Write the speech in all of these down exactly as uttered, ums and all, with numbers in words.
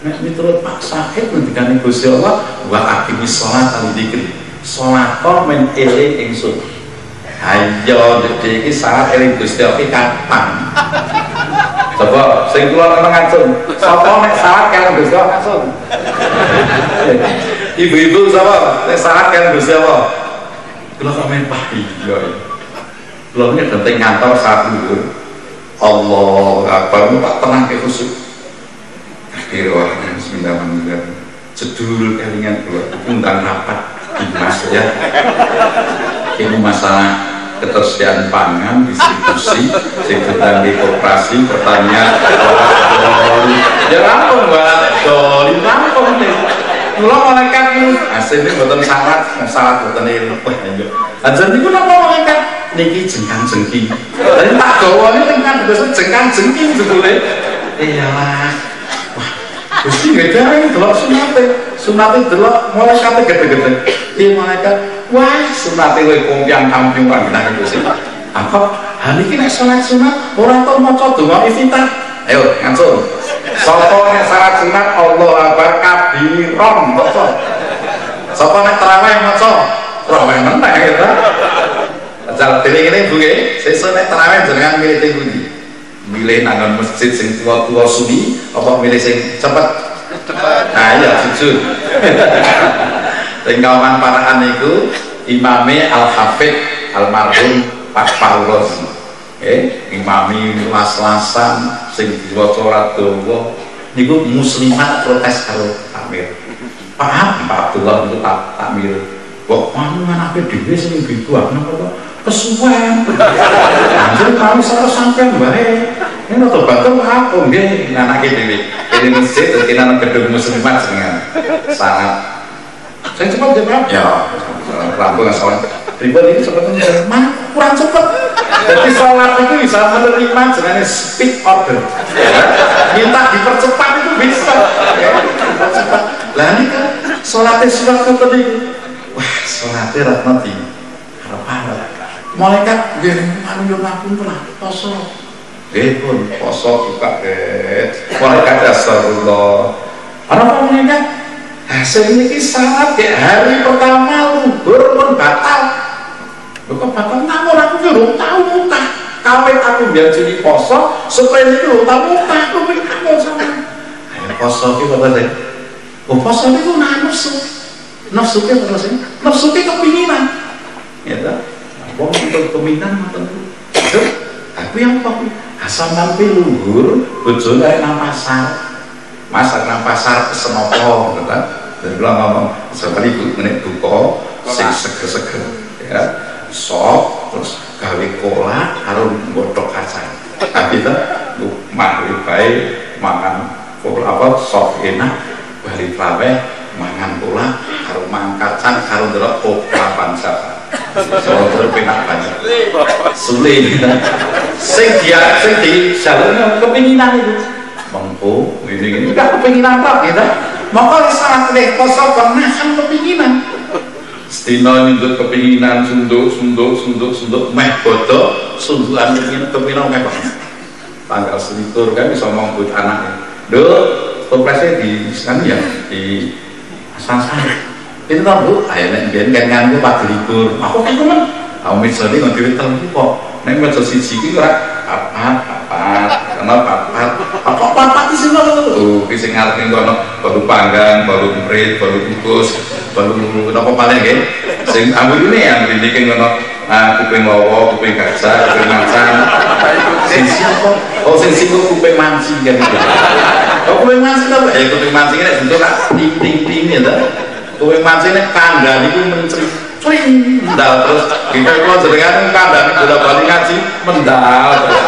nek miturut Pak Sakit ngendikane Gusti Allah wa aqimis shalat al dzikri salat men eling ingsun. Ayo dadi iki salat eling Gusti Allah kapan? Coba sing kula nang ngajeng sapa nek salat karo Gusti Allah ngajeng. Ibu-ibu sapa nek salat karo Gusti Allah. Kula kok men pahit yo. Kula nek penting ngantor saat dulu. Allah akbar tak tenang ke khusyuk. Akhirnya bismillahirrahmanirrahim. Sedulur kelingan kula undang rapat Dimas ya. Ini masalah ketersediaan pangan, distribusi, sekitar di koperasi, pertanian, ya rampung mbak, doli rampung nih. Mula malaikat nih, asli ini buatan sangat, sangat buatan ini. Wah ayo, ajar ini kenapa malaikat? Niki jengkang jengking. Tadi tak gawa ini kan biasa jengkang jengking sebetulnya. Iyalah, wah, gusti nggak jarang delok sunate, sunate delok malaikatnya gede-gede. Iya malaikat, wah sunate woi kompiang kampung panggilan itu sih. Apa? Hari ini sholat sunat orang tahu mau coba doa iftitah. Ayo ngancur. Sopo nek salat sunat Allah akbar kabiron maca. Sopo nek tarawih maca. Tarawih meneh ya. Asal dene ngene Bu nggih, sesuk nek tarawih jenengan milih teng pundi? Milih nang masjid sing tua-tua sunni apa milih sing cepet? Cepet. Nah iya jujur. Sing kawan paraan niku imame Al-Hafidz almarhum Pak Paulos. Eh, imami las-lasan sing diwaca ora dawa niku muslimat protes karo takmir. Pak Pak Abdullah itu tak takmir. Kok anu anake dhewe sing dibuang napa to? Kesuwen. Anjir kami sapa sampean wae. Ini to batur apa nggih anake dhewe. Ini masjid dadi nang gedung muslimat jenengan. Sangat saya cepat jawab ya. Rampung soal pribadi ini sebetulnya mana kurang cepat. Jadi sholat itu bisa menerima dengan speed order. Minta dipercepat itu bisa. Dipercepat. Lah ini kan sholatnya surat tadi. Wah sholatnya ratnati. Harap-harap. Malaikat gini anu yo ngapun pernah poso. Nggih pun poso buka ke. Malaikat astagfirullah. Apa malaikat? Hasil ini sangat ke hari pertama luhur pun batal. Kok batal namun aku belum tahu muka. Kawin aku biar jadi poso supaya itu tahu muka aku kamu sama. Ayo poso itu apa sih? Oh poso itu nafsu. Nafsu itu apa sih? Nafsu itu kepinginan. Ya tak? Wong untuk kepinginan macam itu. Aku yang apa? Asal nampil luhur, bojone kayak nang pasar. Masak nang pasar pesen apa gitu kan. Dan bilang ngomong seperti ibu menit buka sing seger-seger ya sop terus gawe kola karo godhog kacang. Tapi itu maghrib bae mangan kola apa sop enak bali trawe mangan kola karo mangan kacang karo ndelok papan sapa. Soal terpenak banget. Sulit sing dia sing di jalurnya kepinginan itu. Mengko ini enggak kepinginan apa gitu. Maka saat leh kosong menahan kepinginan. Setino nyundut kepinginan sunduk sunduk sunduk sunduk meh bodoh sundukan ingin kepinginan meh banget. Tanggal selikur kan bisa ngomong anaknya. Do komplesnya di sana ya di Asansari. Itu kan bu, ayo nek biyen kan nganggo pagi libur. Aku kan temen. Aku misalnya nggak diwetel kok. Nek meja siji iki ora papat papat karena papat apa papat di sini loh sing ngarep kono baru panggang baru emprit baru kukus baru napa paling nggih sing ambune ya dibikin kono kuping lawa kuping gajah kuping macan sing siapa oh sing sing kuping mancing kan gitu oh kuping mancing apa ya kuping mancing nek bentuk ting ting ting ya ta kuping mancing nek kandhane iku mencri Swing, mendal terus kita kalau jenengan kandang sudah balik ngaji mendal terus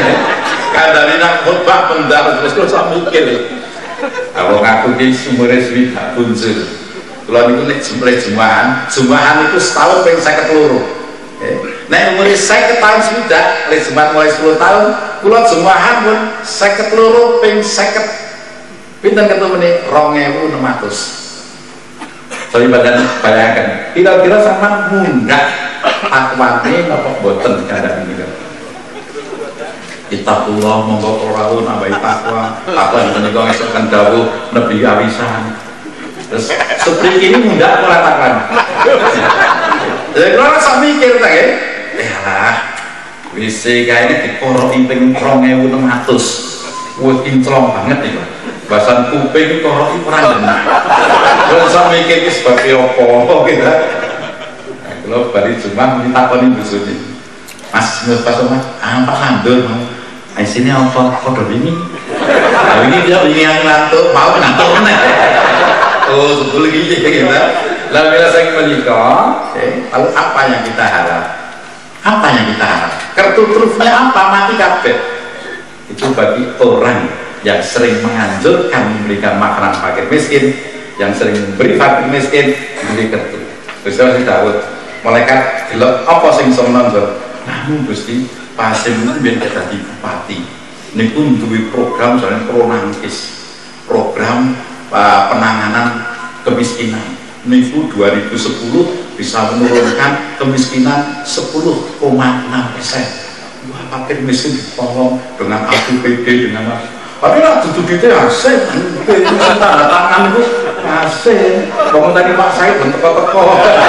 kandang ini nak khutbah mendal terus terus saya mikir kalau ngaku ini sumurnya swida bunjur kalau ini nek jumlah jumlahan jumlahan itu setahun pengen saya keteluru nek umurnya saya ketahun swida oleh jumlahan mulai sepuluh tahun kalau jumlahan pun saya keteluru pengen saya ket pinter ketemu nih rongewu enam ratus. Soalnya badan bayangkan, kira-kira sama munggah akwane apa boten keadaan ini kan? Ittaqullah monggo rawuh nambahi takwa. Takwa menika ngesokan dawuh nebi awisan. Terus seperti ini mudah aku katakan. Jadi kalau saya mikir tak ya, ya lah, W C kayak ini dikoroki ping rong ewu enam ratus, wah kinclong banget nih, bahasan kuping koroki perang benar. Kalau saya mikir ini sebagai apa gitu, kalau balik cuma minta konin busuni, mas nggak pas mas, apa sandur, di sini apa kode ini, nah ini dia ini yang ngantuk, mau ngantuk nih. Oh, sebetulnya gitu kita. Lalu bila saya menikah, okay, lalu apa yang kita harap? Apa yang kita harap? Kartu trufnya apa? Mati kabeh. Itu bagi orang yang sering menganjurkan memberikan makanan fakir miskin, yang sering memberi fakir miskin, memberi kartu. Terus si Daud, malaikat bilang apa sing iso nonton? Namun Gusti, pasti mungkin kita di bupati. Ini pun duwe program soalnya pronangkis, program uh, penanganan kemiskinan. Niku dua ribu sepuluh bisa menurunkan kemiskinan sepuluh koma enam persen. Wah, fakir miskin ditolong dengan A P B D dengan mas. Tapi lah duduk itu asing, tanda tangan itu asing. Bangun tadi Pak saya bentuk-teko.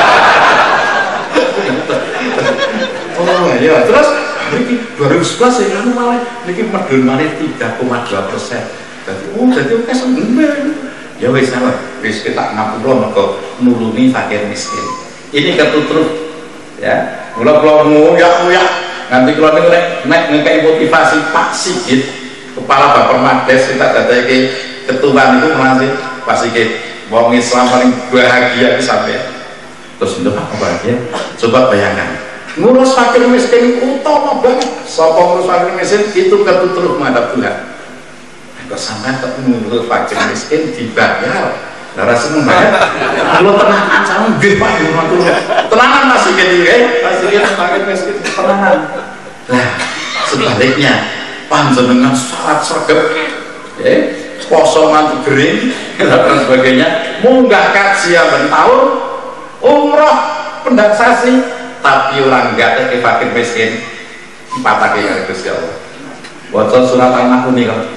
Oh ya, terus ini dua ribu sebelas ya, ini malah ini medun malah tiga koma dua persen. Jadi, oh jadi oke sebenarnya. Ya wis salah, wis kita ngapura mergo nulungi fakir miskin. Ini ketutruf ya. Mula-mula nguyak-nguyak nganti kula niku nek nek ngekeki motivasi Pak Sigit, kepala Bappermades kita dadake ketua niku masih Pak Sigit. Wong Islam paling bahagia iki sampai. Terus untuk apa bahagia? Coba bayangkan. Ngurus fakir miskin utama banget. Sapa ngurus fakir miskin itu ketutruf menghadap Tuhan. Kok sampai ngurus fakir miskin dibayar, darah seneng banget. Kalau tenangan sama gede pak, tenangan masih gede, masih gede fakir miskin tenangan. Nah sebaliknya, panjenengan syarat sergap, eh kosongan kering dan sebagainya, munggah kaji yang tahun, umroh pendaksasi, tapi orang nggak ada fakir miskin, empat kaki kali Gusti Allah. Baca surat Al-Nahl nih kan.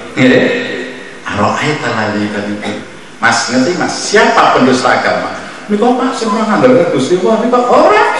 Aro'ai talali tadi Mas ngerti mas, siapa pendusta agama? Ini kok pak, semua ngandalkan Gusti Allah, ini kok orang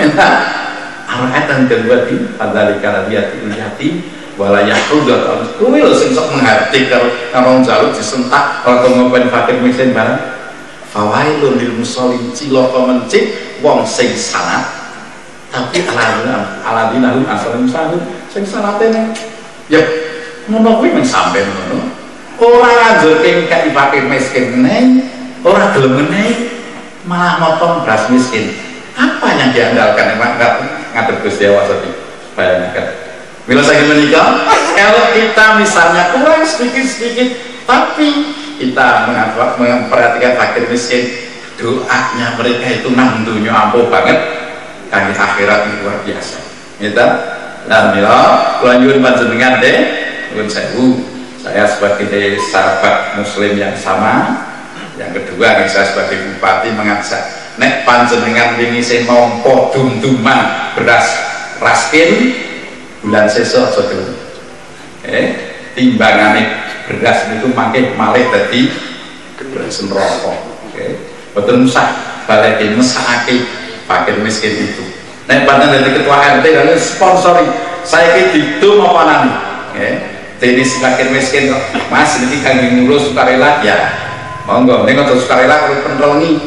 Aro'ai dan kedua di Padali kalabiyati ulyati walayah rudat kuil sing sok menghati kalau orang jaluk disentak kalau ngobain fakir miskin barang fawailun lil musholin cilaka mencik wong sing salat tapi aladina aladina hum asalin sahun sing salatene ya ngono kuwi men sampe ngono ora nganjurke kaya fakir miskin neng ora gelem neng malah motong beras miskin apa yang diandalkan emang ngatur Gusti Allah tadi bayangkan bila saya menikah kalau kita misalnya kurang sedikit-sedikit tapi kita memperhatikan fakir miskin doanya mereka itu nang dunya ampuh banget kami akhirat ini luar biasa kita dan bila lanjut panjenengan deh pun saya sebagai sahabat muslim yang sama yang kedua saya sebagai bupati mengajak nek panjenengan ini saya nompo dum-duman beras raskin bulan sesok saudara eh timbangannya beras itu makin malih tadi beras rokok oke betul usah balik mesake fakir miskin itu nek panjenengan dari ketua R T dan sponsori saya ke ditu apa nanti eh tenis fakir miskin kok mas ini kangge ngurus sukarela ya monggo ning aja sukarela kalau penroni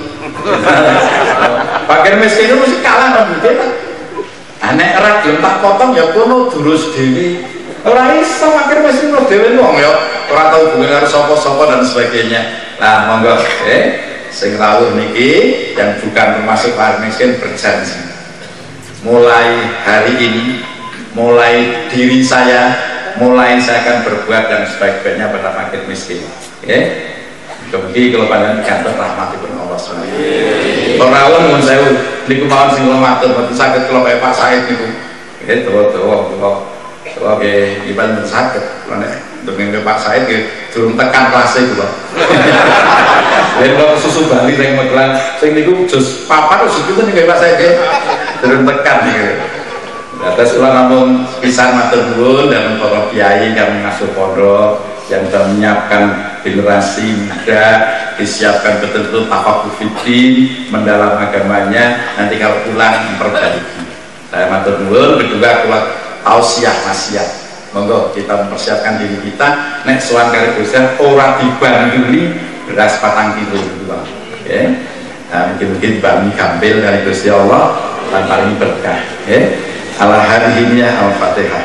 fakir miskin itu mesti kalah kan gitu anek erat gelem tak potong ya kono durus dhewe ora iso fakir miskin kok dhewe wong ya ora tau hubungan karo sapa-sapa dan sebagainya nah monggo eh sing rawuh niki yang bukan termasuk fakir miskin berjanji mulai hari ini mulai diri saya mulai saya akan berbuat dan sebaik-baiknya pada fakir miskin ya kemudian kalau panjang kantor rahmatipun Allah subhanahu orang mun saya niku mawon sing kula matur mboten saged kula kaya Pak Said niku nggih dawa-dawa kula kula nggih iban saged kula nek ndonga Pak Said nggih durung tekan kelas kula yen kula susu Bali sing megelan sing niku jos papat jos pinten nggih Pak Said nggih durung tekan niku Atas ulah namun pisan matur nuwun dan para kiai yang mengasuh pondok yang telah menyiapkan generasi muda, disiapkan betul-betul tafaqquh fiddin, mendalam agamanya, nanti kalau pulang memperbaiki. Saya matur nuwun, kedua kuat tausiah nasihat. Monggo kita mempersiapkan diri kita nek sowan kali dosen ora dibanduli beras patang kilo dua. Oke. Nah, mungkin-mungkin bami gampil dari Gusti Allah dan paling berkah. Oke. Ala hadhihi al-Fatihah.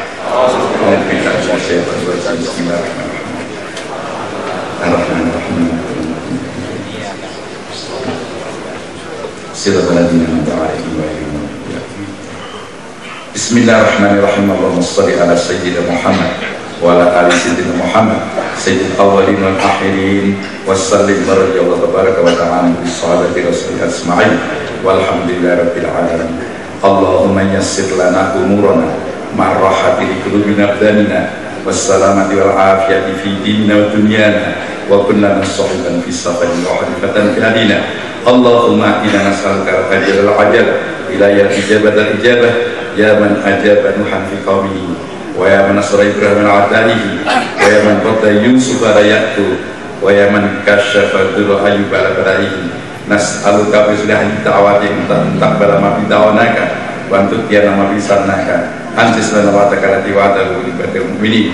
Bismillahirrahmanirrahim. Allahumma shalli ala sayyidina Muhammad wa ala ali sayyidina Muhammad sayyidil awwalin wal akhirin wa sallim radhiyallahu tabaraka wa ta'ala bi sahabati rasulillah asma'in walhamdulillahi rabbil alamin. Allahumma yassir lana umurana ma'rahati li qulubina abdanina wassalamati wal afiyati fi dinina wa dunyana wa kunna sahiban fi safarin wa hadifatan fi adina. Allahumma inna nas'aluka al-ajr al-ajal ila ijabat al-ijabah ya man ajaba nuhan fi qawmihi wa ya man nasra ibrahim al-adalihi wa ya man qadda yusuf al-yaqtu wa ya man kashafa dhurra ayyub al-bara'ihi. Nas'aluka bi sulahi ta'awati taqbala ma bi ta'wanaka wa antu tiana ma bi sanaka antis lana wa takalati wa ta'ala li batil mu'minin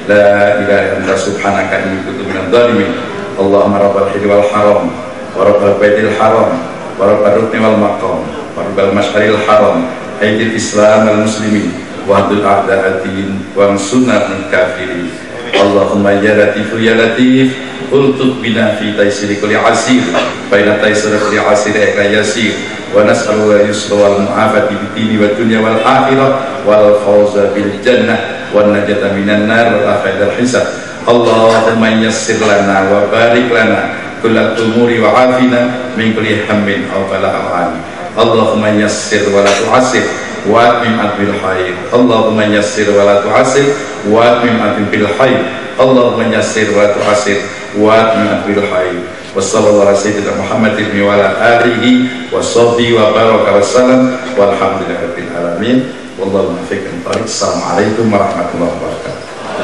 la ilaha illa subhanaka inni kuntu minadh dhalimin. Allahumma rabbal hidi wal haram wa rabbal baitil haram wa rabbal rukni wal maqam wa rabbal mash'aril haram aidil islam wal muslimin wa hadul a'da'atin wa ansurna min kafirin. Allahumma ya latif ya latif ultuf bina fi taysiri kulli asir fa ila taysiri kulli asir eka yasir wa nas'alu wa yusra wal mu'afati bid dini wa dunya wal akhirah wal fawza bil jannah wan najata minan nar wal afiyah hisab. Allahumma yassir lana wa barik lana kullal umuri wa afina min kulli hammin aw bala'an. Allahumma yassir wa la tu'assir wa atmim bil khair. Allahumma yassir wa la tu'assir wa atmim bil khair. Allahumma yassir wa la tu'assir wa atmim bil khair. Wa sallallahu ala sayyidina Muhammadin wa ala alihi wa sahbihi wa baraka wa sallam walhamdulillahi rabbil alamin. Wallahu muwaffiq. Assalamualaikum warahmatullahi wabarakatuh.